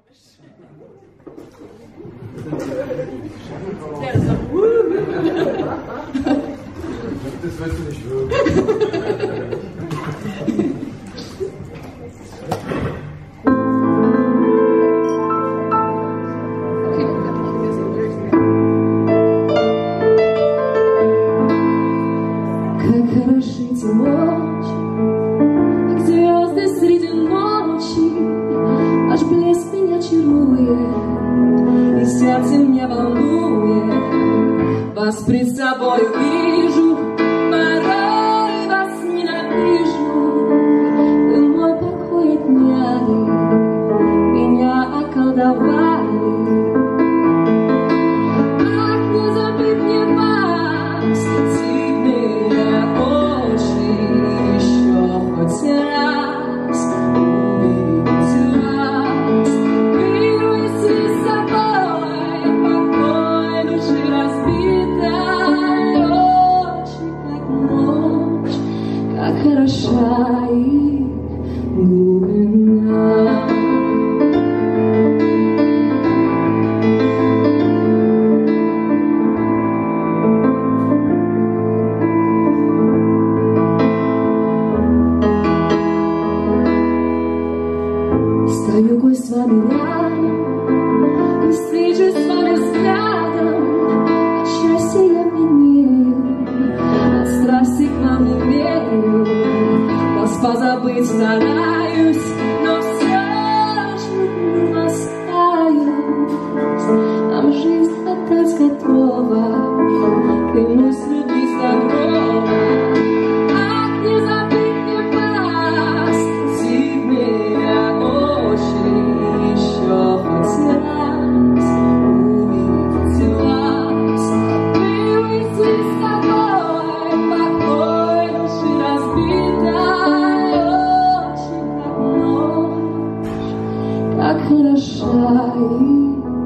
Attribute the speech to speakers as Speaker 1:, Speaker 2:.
Speaker 1: Das weißt du nicht wirklich.
Speaker 2: Ночь, как звезды среди ночи, аж блеск меня чарует, и сердце меня волнует. Вас пред собой вижу, порой вас ненавижу. Вы мой покой отняли, меня околдовали. Хороша и глубина. Стою гость с вами рядом, и встречусь с вами взглядом. От счастья я пьянею, от страсти к вам не верю. Вас позабыть стараюсь, но все же остаюсь. Нам жизнь отдать готова, клянусь любить здорово. Ах, не забыть мне вас, ведь меня очень еще хоть раз увидеть вас. Выйти с тобой, покой души разбитой, очень как ночь, как хороша и